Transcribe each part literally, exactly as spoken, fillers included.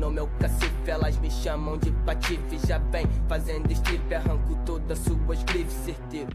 no meu cacife, elas me chamam de patife. Já vem fazendo strip, arranco todas suas grifes, certeiro.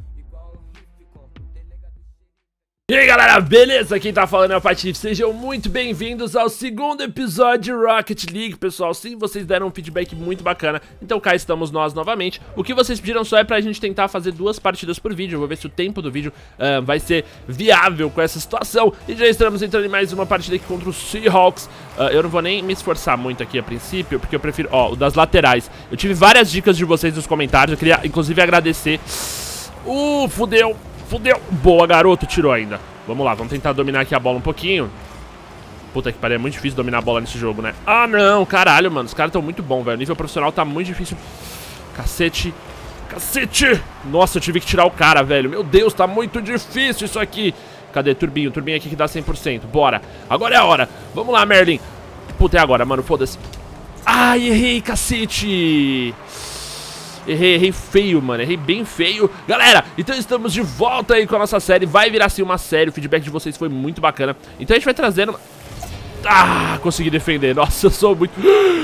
E aí galera, beleza? Quem tá falando é o Patife. Sejam muito bem-vindos ao segundo episódio de Rocket League, pessoal. Sim, vocês deram um feedback muito bacana, então cá estamos nós novamente. O que vocês pediram só é pra gente tentar fazer duas partidas por vídeo. Eu vou ver se o tempo do vídeo uh, vai ser viável com essa situação. E já estamos entrando em mais uma partida aqui contra os Seahawks. uh, Eu não vou nem me esforçar muito aqui a princípio, porque eu prefiro, ó, o das laterais. Eu tive várias dicas de vocês nos comentários, eu queria inclusive agradecer. Uh, fudeu. Fudeu. Boa, garoto. Tirou ainda. Vamos lá, vamos tentar dominar aqui a bola um pouquinho. Puta que pariu, é muito difícil dominar a bola nesse jogo, né? Ah, não. Caralho, mano. Os caras estão muito bons, velho. O nível profissional tá muito difícil. Cacete. Cacete. Nossa, eu tive que tirar o cara, velho. Meu Deus, tá muito difícil isso aqui. Cadê? Turbinho. Turbinho aqui que dá cem por cento. Bora. Agora é a hora. Vamos lá, Merlin. Puta, é agora, mano. Foda-se. Ai, errei, cacete. Errei, errei feio, mano, errei bem feio. Galera, então estamos de volta aí com a nossa série. Vai virar assim uma série, o feedback de vocês foi muito bacana. Então a gente vai trazendo... Ah, consegui defender. Nossa, eu sou muito...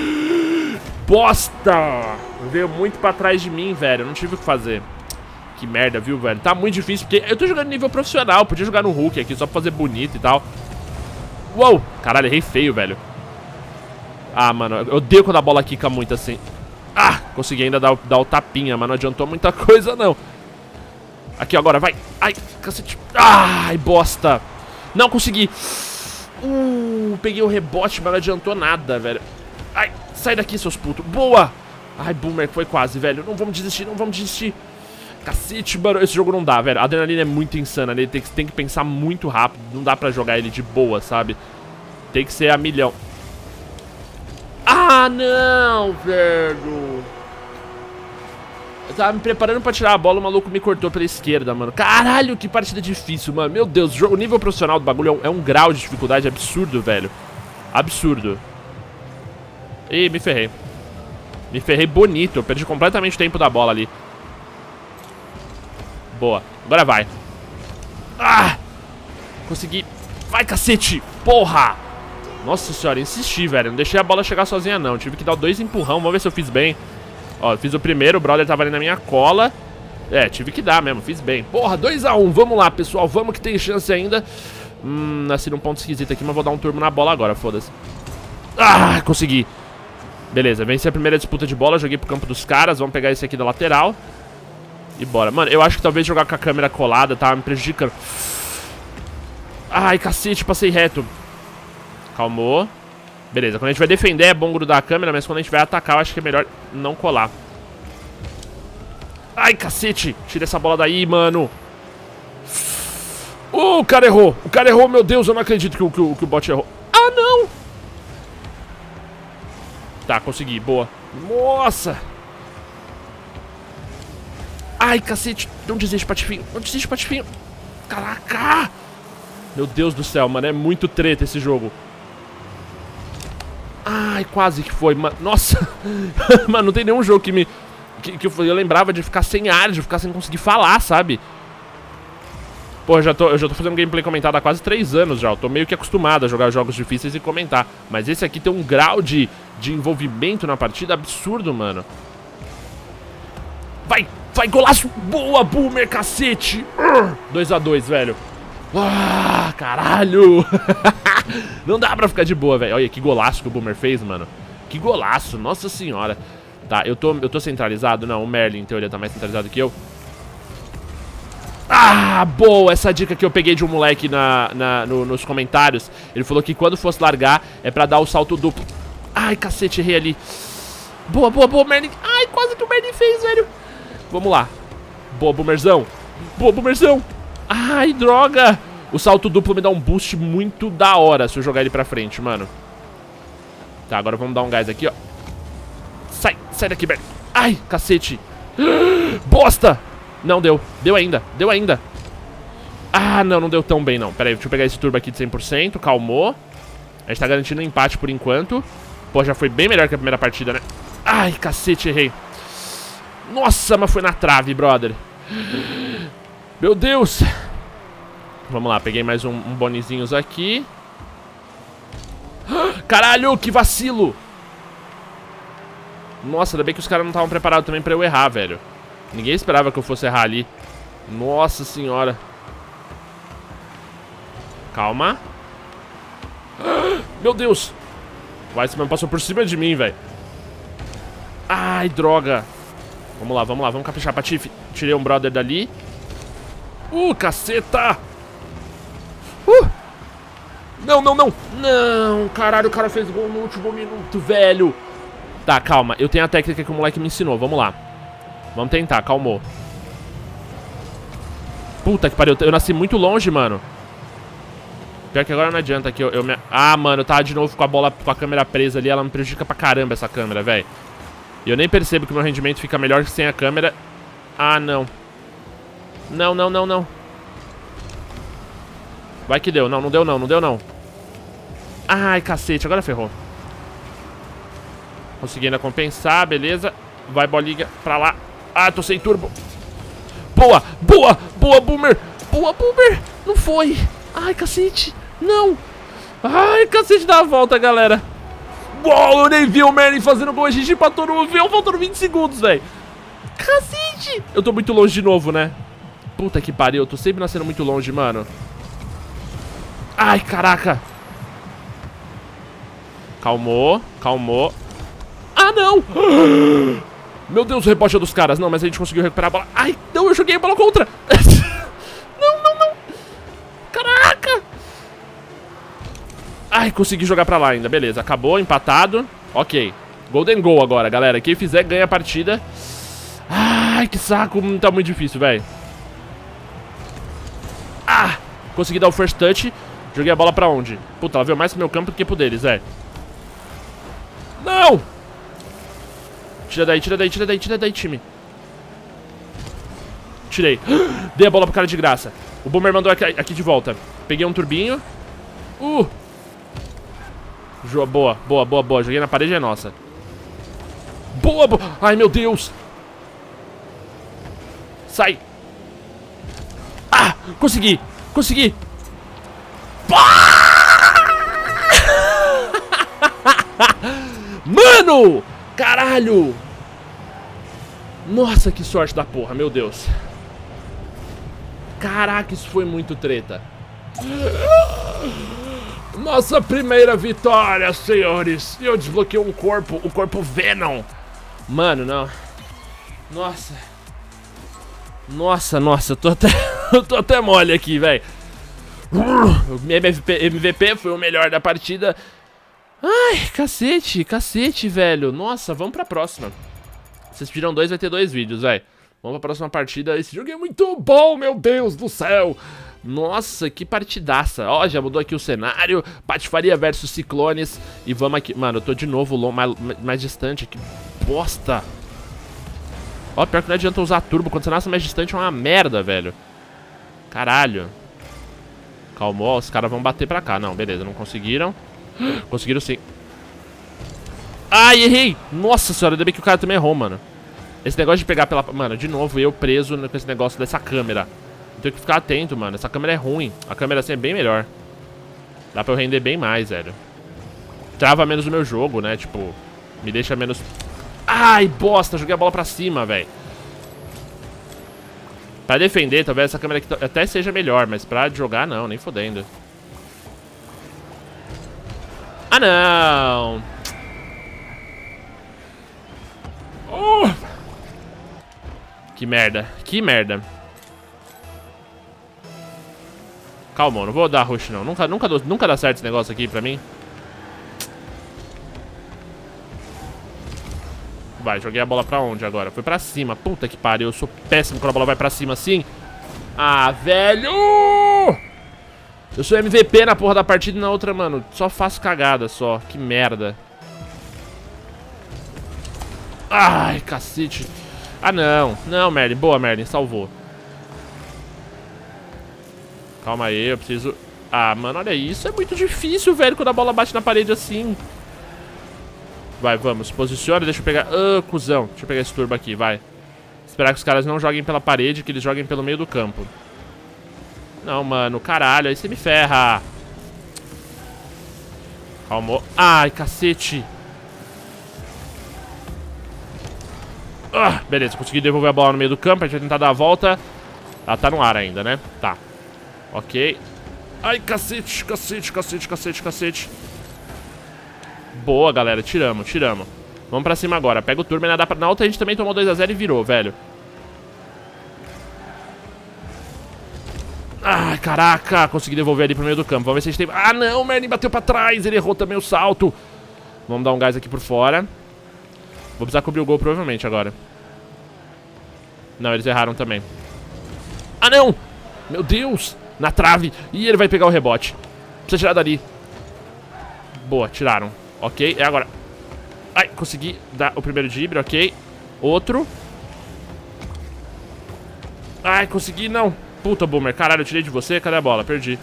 Bosta! Veio muito pra trás de mim, velho, eu não tive o que fazer. Que merda, viu, velho? Tá muito difícil, porque eu tô jogando nível profissional. Podia jogar no Hulk aqui, só pra fazer bonito e tal. Uou! Caralho, errei feio, velho. Ah, mano, eu odeio quando a bola quica muito assim. Ah, consegui ainda dar, dar o tapinha, mas não adiantou muita coisa, não. Aqui, agora, vai. Ai, cacete. Ai, bosta. Não, consegui. Uh, peguei o rebote, mas não adiantou nada, velho. Ai, sai daqui, seus putos. Boa. Ai, Boomer, foi quase, velho. Não vamos desistir, não vamos desistir. Cacete, mano, esse jogo não dá, velho. A adrenalina é muito insana, né? Ele tem que, tem que pensar muito rápido. Não dá pra jogar ele de boa, sabe? Tem que ser a milhão. Ah, não, velho. Eu tava me preparando pra tirar a bola, o maluco me cortou pela esquerda, mano. Caralho, que partida difícil, mano. Meu Deus, o nível profissional do bagulho é um, é um grau de dificuldade absurdo, velho. Absurdo. Ih, me ferrei. Me ferrei bonito, eu perdi completamente o tempo da bola ali. Boa, agora vai. Ah, consegui. Vai, cacete, porra. Nossa senhora, insisti, velho. Não deixei a bola chegar sozinha, não. Tive que dar dois empurrão. Vamos ver se eu fiz bem. Ó, eu fiz o primeiro. O brother tava ali na minha cola. É, tive que dar mesmo. Fiz bem. Porra, dois a um. Vamos lá, pessoal. Vamos que tem chance ainda. Hum, nasci num ponto esquisito aqui, mas vou dar um turbo na bola agora. Foda-se. Ah, consegui. Beleza, venci a primeira disputa de bola. Joguei pro campo dos caras. Vamos pegar esse aqui da lateral. E bora. Mano, eu acho que talvez jogar com a câmera colada tava me prejudicando. Ai, cacete, passei reto. Calmou. Beleza, quando a gente vai defender é bom grudar a câmera, mas quando a gente vai atacar eu acho que é melhor não colar. Ai, cacete. Tira essa bola daí, mano. Uh, o cara errou. O cara errou, meu Deus, eu não acredito que o, que o, que o bot errou. Ah, não. Tá, consegui, boa. Nossa. Ai, cacete. Não desiste, patifinho. Não desiste, patifinho. Caraca. Meu Deus do céu, mano, é muito treta esse jogo. Ai, quase que foi, mano. Nossa. Mano, não tem nenhum jogo que me... Que, que eu, eu lembrava de ficar sem ar, de ficar sem conseguir falar, sabe? Pô, eu já tô, eu já tô fazendo gameplay comentado há quase três anos já. Eu tô meio que acostumado a jogar jogos difíceis e comentar. Mas esse aqui tem um grau de, de envolvimento na partida absurdo, mano. Vai, vai, golaço. Boa, Boomer, cacete. dois a dois, velho. Ah, caralho. Não dá pra ficar de boa, velho. Olha que golaço que o Boomer fez, mano. Que golaço, nossa senhora. Tá, eu tô, eu tô centralizado? Não, o Merlin, em teoria, tá mais centralizado que eu. Ah, boa, essa dica que eu peguei de um moleque na, na, no, nos comentários. Ele falou que quando fosse largar é pra dar o salto duplo. Ai, cacete, errei ali. Boa, boa, boa, Merlin. Ai, quase que o Merlin fez, velho. Vamos lá. Boa, Boomerzão. Boa, Boomerzão. Ai, droga. O salto duplo me dá um boost muito da hora se eu jogar ele pra frente, mano. Tá, agora vamos dar um gás aqui, ó. Sai, sai daqui, velho. Ai, cacete. Bosta. Não, deu. Deu ainda, deu ainda. Ah, não, não deu tão bem, não. Pera aí, deixa eu pegar esse turbo aqui de cem por cento. Calmou. A gente tá garantindo um empate por enquanto. Pô, já foi bem melhor que a primeira partida, né? Ai, cacete, errei. Nossa, mas foi na trave, brother. Meu Deus. Vamos lá, peguei mais um, um bonizinhos aqui. Caralho, que vacilo. Nossa, ainda bem que os caras não estavam preparados também pra eu errar, velho. Ninguém esperava que eu fosse errar ali. Nossa senhora. Calma. Meu Deus. O Iceman passou por cima de mim, velho. Ai, droga. Vamos lá, vamos lá, vamos caprichar, Patife. Tirei um brother dali. Uh, caceta. Uh. Não, não, não. Não, caralho, o cara fez gol no último minuto, velho. Tá, calma, eu tenho a técnica que o moleque me ensinou, vamos lá. Vamos tentar, calmou. Puta que pariu, eu nasci muito longe, mano. Pior que agora não adianta que eu, eu me... Ah, mano, eu tava de novo com a bola, com a câmera presa ali. Ela me prejudica pra caramba essa câmera, velho. E eu nem percebo que o meu rendimento fica melhor sem a câmera. Ah, não. Não, não, não, não. Vai que deu, não, não deu não, não deu não. Ai, cacete, agora ferrou. Consegui ainda compensar, beleza. Vai, bolinha, pra lá. Ah, tô sem turbo. Boa, boa, boa, Boomer. Boa, Boomer. Não foi. Ai, cacete. Não. Ai, cacete, dá a volta, galera. Uou, eu nem vi o Merlin fazendo gol. A gente empatou no V, faltando vinte segundos, velho. Cacete. Eu tô muito longe de novo, né? Puta que pariu, eu tô sempre nascendo muito longe, mano. Ai, caraca. Calmou, calmou. Ah, não. Meu Deus, o rebote é dos caras. Não, mas a gente conseguiu recuperar a bola. Ai, não, eu joguei a bola contra. Não, não, não. Caraca. Ai, consegui jogar pra lá ainda, beleza. Acabou, empatado. Ok, golden goal agora, galera. Quem fizer ganha a partida. Ai, que saco, tá muito difícil, velho. Ah, consegui dar o first touch. Joguei a bola pra onde? Puta, ela veio mais pro meu campo do que pro deles, é. Não! Tira daí, tira daí, tira daí, tira daí, time. Tirei. Dei a bola pro cara de graça. O Boomer mandou aqui, aqui de volta. Peguei um turbinho. Uh! Boa, boa, boa, boa. Joguei na parede, é nossa. Boa, boa. Ai, meu Deus. Sai. Ah, consegui. Consegui. Mano! Caralho! Nossa, que sorte da porra, meu Deus. Caraca, isso foi muito treta. Nossa primeira vitória, senhores. Eu desbloqueei um corpo, o corpo Venom. Mano, não. Nossa. Nossa, nossa, eu tô até, eu tô até mole aqui, velho. O M V P foi o melhor da partida. Ai, cacete, cacete, velho. Nossa, vamos pra próxima. Vocês pediram dois, vai ter dois vídeos, velho. Vamos pra próxima partida. Esse jogo é muito bom, meu Deus do céu. Nossa, que partidaça. Ó, já mudou aqui o cenário. Patifaria versus Ciclones. E vamos aqui. Mano, eu tô de novo long, mais, mais distante. Que bosta. Ó, pior que não adianta usar turbo. Quando você nasce mais distante é uma merda, velho. Caralho. Calmou, os caras vão bater pra cá. Não, beleza, não conseguiram. Conseguiram sim. Ai, errei. Nossa senhora, ainda bem que o cara também errou, mano. Esse negócio de pegar pela... Mano, de novo, eu preso com esse negócio dessa câmera. Tenho que ficar atento, mano. Essa câmera é ruim. A câmera assim é bem melhor. Dá pra eu render bem mais, velho. Trava menos o meu jogo, né? Tipo, me deixa menos... Ai, bosta, joguei a bola pra cima, velho. Pra defender, talvez essa câmera aqui até seja melhor, mas pra jogar, não, nem fodendo. Ah, não! Oh! Que merda, que merda. Calma, não vou dar rush, não. Nunca, nunca, nunca dá certo esse negócio aqui pra mim. Vai, joguei a bola pra onde agora? Foi pra cima. Puta que pariu, eu sou péssimo quando a bola vai pra cima assim. Ah, velho! Eu sou M V P na porra da partida e na outra, mano, só faço cagada só. Que merda. Ai, cacete. Ah, não. Não, Merlin. Boa, Merlin. Salvou. Calma aí, eu preciso... Ah, mano, olha isso. É muito difícil, velho, quando a bola bate na parede assim. Vai, vamos. Posiciona, deixa eu pegar... Ah, cuzão. Deixa eu pegar esse turbo aqui, vai. Esperar que os caras não joguem pela parede, que eles joguem pelo meio do campo. Não, mano, caralho. Aí você me ferra. Calmou. Ai, cacete. Ah, beleza, consegui devolver a bola no meio do campo. A gente vai tentar dar a volta. Ela tá no ar ainda, né? Tá. Ok. Ai, cacete, cacete, cacete, cacete, cacete. Boa, galera, tiramos, tiramos. Vamos pra cima agora, pega o turbo. Na, na outra a gente também tomou dois a zero e virou, velho. Ai, caraca, consegui devolver ali pro meio do campo. Vamos ver se a gente tem... Ah, não, o Merlin bateu pra trás. Ele errou também o salto. Vamos dar um gás aqui por fora. Vou precisar cobrir o gol provavelmente agora. Não, eles erraram também. Ah, não! Meu Deus! Na trave. E ele vai pegar o rebote. Precisa tirar dali. Boa, tiraram. Ok, é agora. Ai, consegui dar o primeiro drible, ok. Outro. Ai, consegui, não. Puta, Boomer, caralho, eu tirei de você. Cadê a bola? Perdi.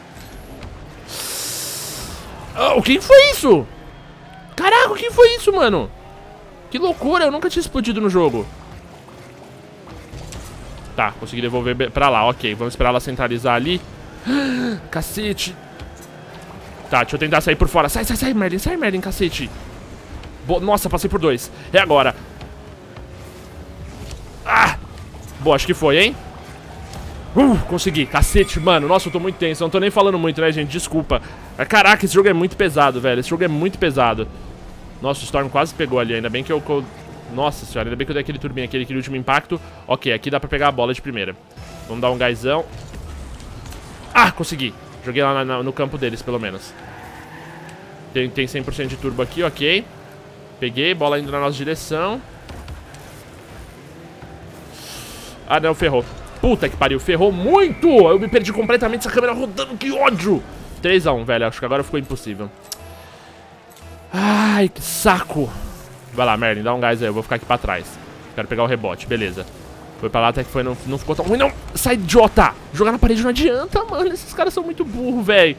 Oh, quem foi isso? Caraca, quem foi isso, mano? Que loucura, eu nunca tinha explodido no jogo. Tá, consegui devolver pra lá, ok. Vamos esperar ela centralizar ali. Cacete. Tá, deixa eu tentar sair por fora. Sai, sai, sai, Merlin, sai, Merlin, cacete. Bo Nossa, passei por dois. É agora. Ah! Boa, acho que foi, hein? Uh, consegui, cacete, mano. Nossa, eu tô muito tenso, eu não tô nem falando muito, né, gente, desculpa. Caraca, esse jogo é muito pesado, velho. Esse jogo é muito pesado. Nossa, o Storm quase pegou ali, ainda bem que eu... que eu... Nossa senhora, ainda bem que eu dei aquele turbinho, aquele, aquele último impacto. Ok, aqui dá pra pegar a bola de primeira. Vamos dar um gazão. Ah, consegui. Joguei lá na, na, no campo deles, pelo menos. Tem, tem cem por cento de turbo aqui, ok. Peguei, bola indo na nossa direção. Ah, não, ferrou. Puta que pariu, ferrou muito. Eu me perdi completamente, essa câmera rodando, que ódio. três a um, velho, acho que agora ficou impossível. Ai, que saco. Vai lá, Merlin, dá um gás aí, eu vou ficar aqui pra trás. Quero pegar o rebote, beleza. Foi pra lá até que foi, não, não ficou tão ruim, não. Sai, idiota. Jogar na parede não adianta, mano. Esses caras são muito burros, velho.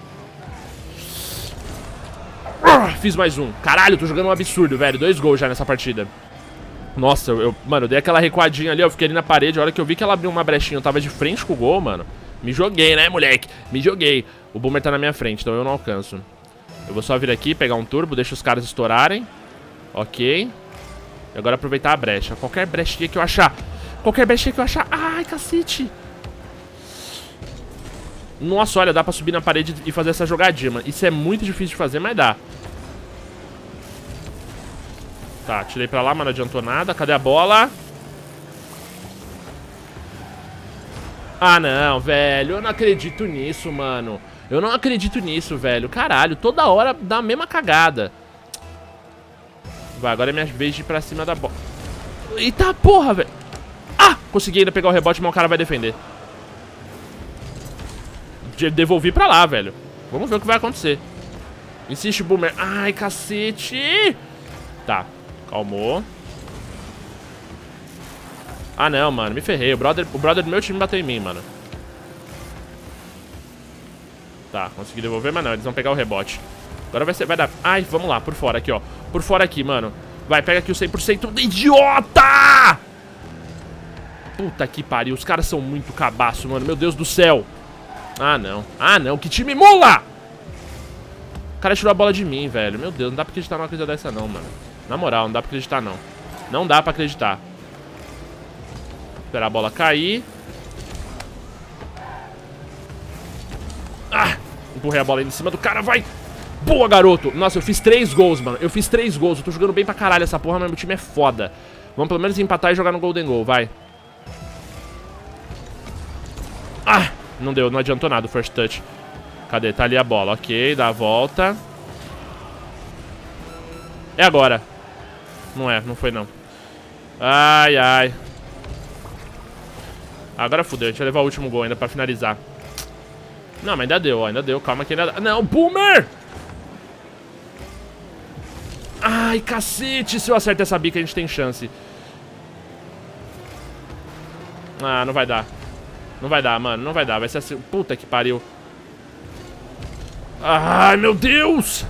Fiz mais um. Caralho, tô jogando um absurdo, velho. Dois gols já nessa partida. Nossa, eu, eu, mano, eu dei aquela recuadinha ali, eu fiquei ali na parede. A hora que eu vi que ela abriu uma brechinha, eu tava de frente com o gol, mano. Me joguei, né, moleque? Me joguei. O Boomer tá na minha frente, então eu não alcanço. Eu vou só vir aqui, pegar um turbo, deixa os caras estourarem. Ok. E agora aproveitar a brecha. Qualquer brechinha que eu achar. Qualquer brechinha que eu achar. Ai, cacete. Nossa, olha, dá pra subir na parede e fazer essa jogadinha, mano. Isso é muito difícil de fazer, mas dá. Tá, tirei pra lá, mas não adiantou nada. Cadê a bola? Ah, não, velho. Eu não acredito nisso, mano. Eu não acredito nisso, velho. Caralho, toda hora dá a mesma cagada. Vai, agora é minha vez de ir pra cima da bola. Eita porra, velho. Ah, consegui ainda pegar o rebote, mas o cara vai defender. Devolvi pra lá, velho. Vamos ver o que vai acontecer. Insiste, Boomer. Ai, cacete. Tá, calmou. Ah, não, mano, me ferrei. O brother, o brother do meu time bateu em mim, mano. Tá, consegui devolver, mas não, eles vão pegar o rebote. Agora vai ser, vai dar... Ai, vamos lá, por fora aqui, ó. Por fora aqui, mano. Vai, pega aqui o cem por cento. Idiota! Puta que pariu, os caras são muito cabaço, mano. Meu Deus do céu. Ah, não. Ah, não, que time mula! O cara tirou a bola de mim, velho. Meu Deus, não dá pra acreditar numa coisa dessa não, mano. Na moral, não dá pra acreditar, não. Não dá pra acreditar. Esperar a bola cair. Ah! Empurrei a bola aí em cima do cara, vai! Boa, garoto! Nossa, eu fiz três gols, mano. Eu fiz três gols. Eu tô jogando bem pra caralho essa porra, mas meu time é foda. Vamos pelo menos empatar e jogar no Golden Goal, vai. Ah! Não deu, não adiantou nada o first touch. Cadê? Tá ali a bola. Ok, dá a volta. É agora. Não é, não foi não. Ai, ai. Agora fudeu, a gente vai levar o último gol ainda pra finalizar. Não, mas ainda deu, ó, ainda deu. Calma que ainda dá. Não, Boomer! Ai, cacete. Se eu acerto essa bica, a gente tem chance. Ah, não vai dar. Não vai dar, mano, não vai dar. Vai ser assim. Puta que pariu. Ai, meu Deus!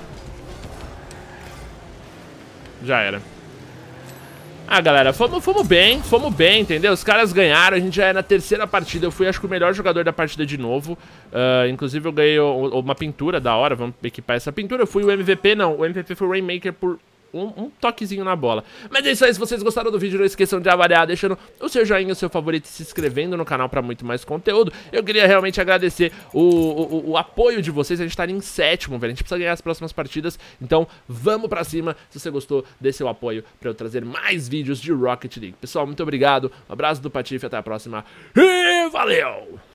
Já era. Ah, galera, fomos, fomos bem, fomos bem, entendeu? Os caras ganharam, a gente já é na terceira partida. Eu fui, acho que, o melhor jogador da partida de novo. uh, Inclusive, eu ganhei o, uma pintura da hora. Vamos equipar essa pintura. Eu fui o M V P, não, o M V P foi o Rainmaker por um, um toquezinho na bola. Mas é isso aí, se vocês gostaram do vídeo, não esqueçam de avaliar, deixando o seu joinha, o seu favorito e se inscrevendo no canal pra muito mais conteúdo. Eu queria realmente agradecer o, o, o apoio de vocês, a gente tá em sétimo, velho, a gente precisa ganhar as próximas partidas, então vamos pra cima. Se você gostou, dê seu apoio pra eu trazer mais vídeos de Rocket League. Pessoal, muito obrigado, um abraço do Patife, até a próxima e valeu!